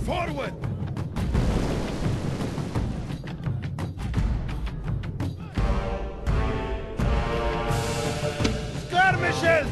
Forward! Skirmishes!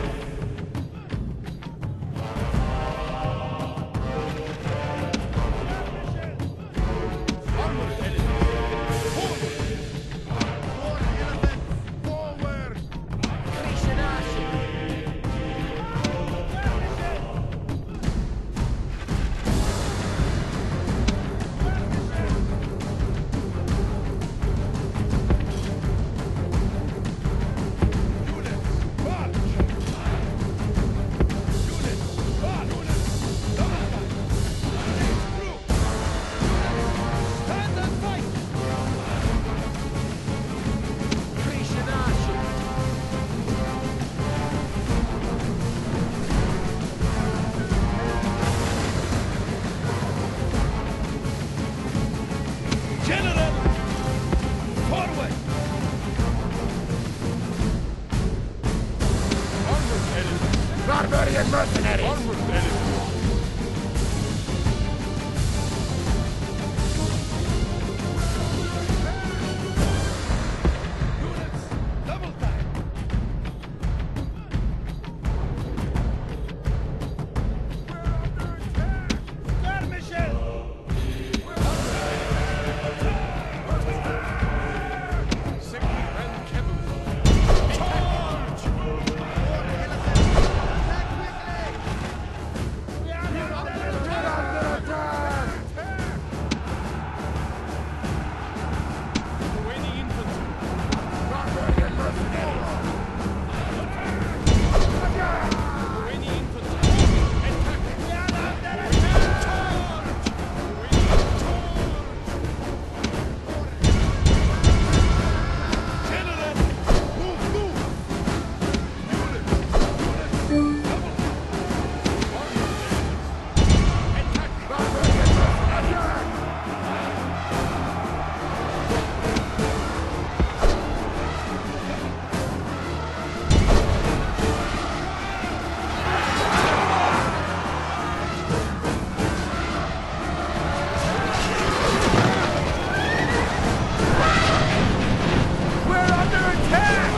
General! Forward! Onward, enemy! Barbarian mercenaries! Onward, enemy! Units, double time! Skirmishes! Second and cavalry! Charge! Away the infantry! Barbarian mercenaries! Away the infantry! Attack! Charge! Away General! Move, move! Units, double time! Attack! Barbarian mercenaries! We're under attack!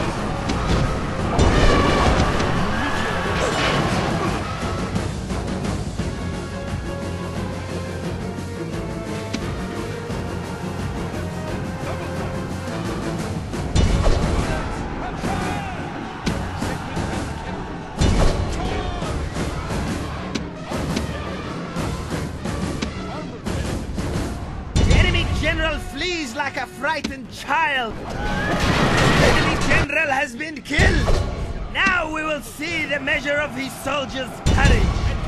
The enemy general flees like a frightened child. The enemy general has been killed. Now we will see the measure of his soldiers' courage.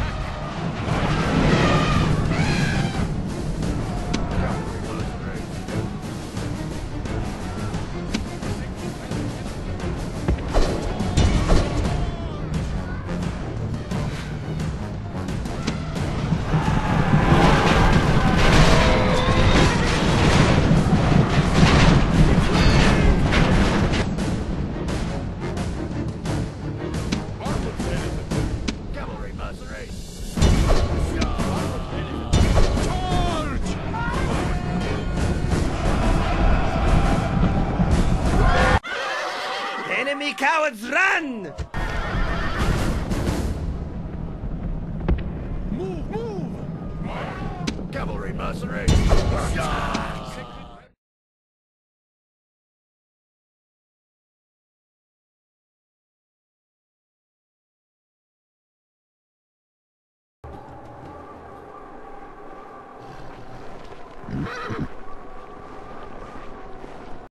Cavalry mercenaries! The enemy cowards run! Move, move! Cavalry mercenaries!